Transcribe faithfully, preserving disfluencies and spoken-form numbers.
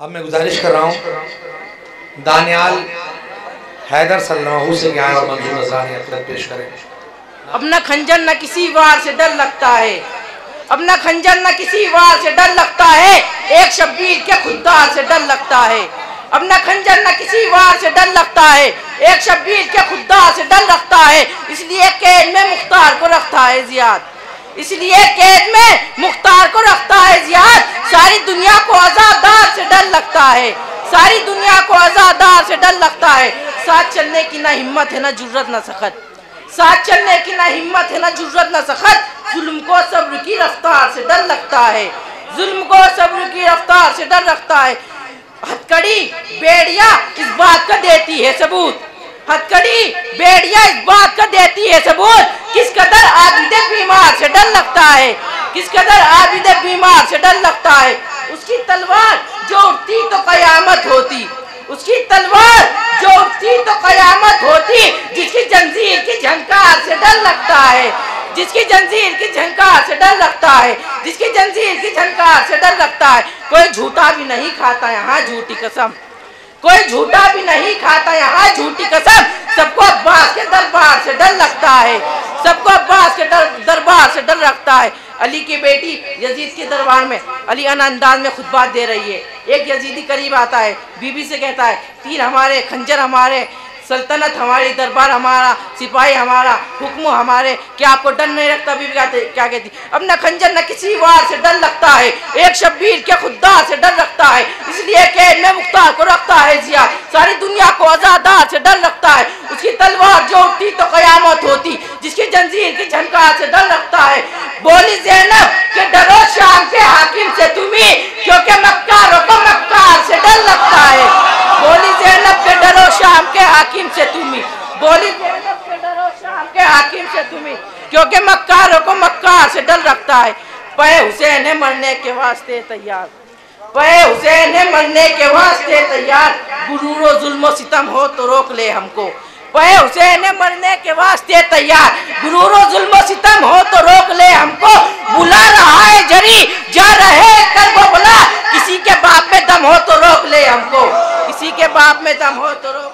अब मैं गुजारिश कर रहा हूँ दानियाल हैदर सल्लल्लाहु से आए और मंजूर नजरानी अपना पेश करें। अपना खंजर न किसी वार से डर लगता है, अपना खंजर न किसी वार से डर लगता है, एक शब्बीर के खुददार से डर लगता है। अपना खंजर न किसी वार से डर लगता है, एक शब्बीर के खुददार से डर लगता है। इसलिए कैद में मुख्तार को रखता है जियाद, इसलिए कैद में मुख्तार को रखता है जियाद। सारी दुनिया को आजादार से डर लगता है, सारी दुनिया को आजादार से डर लगता है। साथ चलने की ना हिम्मत है ना जुर्रत ना सखत, साथ चलने की ना हिम्मत है ना जुर्रत ना सखत। जुल्म को सब्र की रफ्तार से डर लगता है, जुल्म को सब्र की रफ्तार से डर लगता है। हथकड़ी बेड़िया इस बात का देती है सबूत, हथकड़ी बेड़िया इस बात का देती है सबूत। किस कदर आबिदे बीमार से डर लगता है, किस कदर आबिदे बीमार से डर लगता है। उसकी तलवार जो उठती तो कयामत होती, उसकी तलवार जो उठती तो कयामत होती। जिसकी जंजीर की झंकार से डर लगता है, जिसकी जंजीर की झंकार से डर लगता है, जिसकी जंजीर की झंकार से डर लगता है। कोई झूठा भी नहीं खाता यहाँ झूठी कसम, कोई झूठा भी नहीं खाता यहाँ झूठी कसम। सबको अब्बास के दरबार से डर लगता है, सबको अब्बास के दर, दरबार से डर लगता है। अली की बेटी यजीद के दरबार में अली अन अंदाज में खुतबा दे रही है। एक यजीदी करीब आता है, बीबी से कहता है तीर हमारे, खंजर हमारे, सल्तनत हमारी, दरबार हमारा, सिपाही हमारा, हुक्म हमारे, क्या आपको डर नहीं लगता? बीबी कहते क्या कहती, अपना खंजर न किसी वार से डर लगता है, एक शब्बीर के खुददार से डर लगता है। इसलिए कैद में मुख्तार को रखता है जिया, सारी दुनिया को आजादार से डर लगता है। उसकी तलवार जो उठती तो कयामत होती, जिसकी जंजीर की झनकार से डर लगता है। बोली ज़ैनब के डरो शाम के हाकिम से तुम्ही, क्योंकि मक्कारों को मक्कार से डर लगता है। बोली ज़ैनब के डरो शाम के हाकिम से तुम्ही, बोली ज़ैनब के डरो शाम के हाकिम से तुम्ही, क्योंकि मक्कारों को मक्कार से डर लगता है। पे हुसैन है मरने के वास्ते तैयार, पे हुसैन है मरने के वास्ते तैयार। गुरूर और जुल्म सितम हो तो रोक ले हमको, पे हुसैन है मरने के वास्ते तैयार। गुरूर और जुल्म सितम हो तो रोक ले हमको। बुला रहा है जरी जा रहे कर वो बुला, किसी के बाप में दम हो तो रोक ले हमको, किसी के बाप में दम हो तो रोक